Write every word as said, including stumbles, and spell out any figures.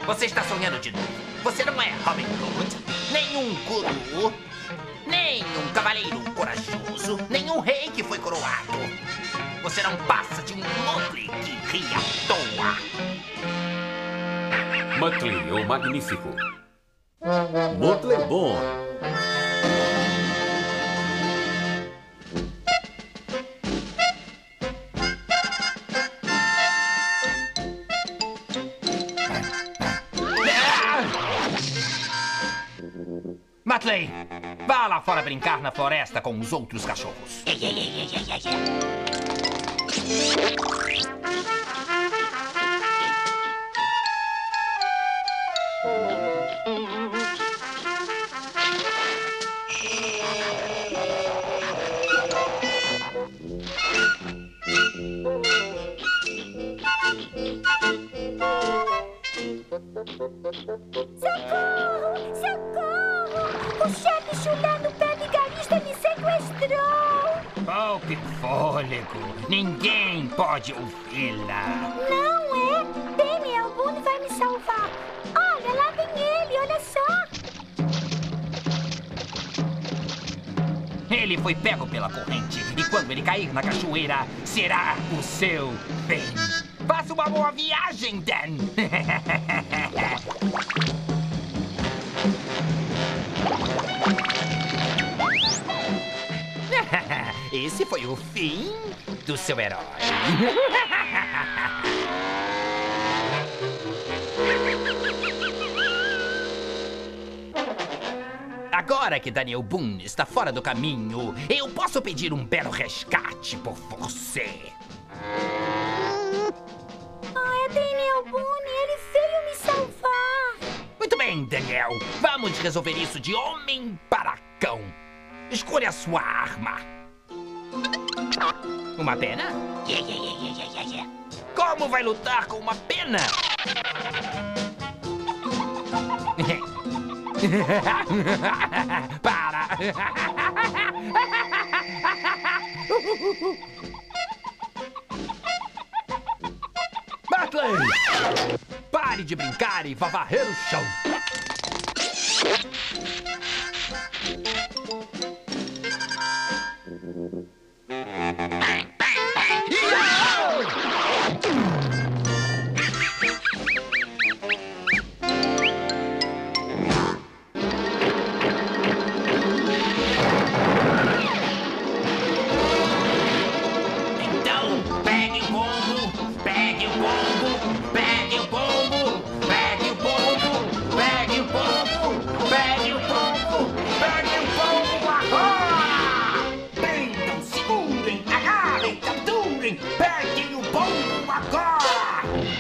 Você está sonhando de novo. Você não é Robin Hood, nem um guru, nem um cavaleiro corajoso, nem um rei que foi coroado. Você não passa de um Muttley que ri à toa. Muttley, o Magnífico. Muttley bom. Muttley, vá lá fora brincar na floresta com os outros cachorros. Ei, ei, ei, ei, ei, ei. Socorro! Socorro! O chefe chulé no pé vigarista me sequestrou! Poupe o fôlego. Ninguém pode ouvi-la. Não é? Daniel Boone vai me salvar. Olha, lá vem ele, olha só. Ele foi pego pela corrente e quando ele cair na cachoeira, será o seu fim. Faça uma boa viagem, Dan! Esse foi o fim do seu herói. Agora que Daniel Boone está fora do caminho, eu posso pedir um belo resgate por você. Ah, é Daniel Boone, ele veio me salvar. Muito bem, Daniel. Vamos resolver isso de homem para cão. Escolha a sua arma. Uma pena? Yeah, yeah, yeah, yeah, yeah, yeah. Como vai lutar com uma pena? Para! Muttley! Pare de brincar e vá varrer o chão. Peguem o pombo agora!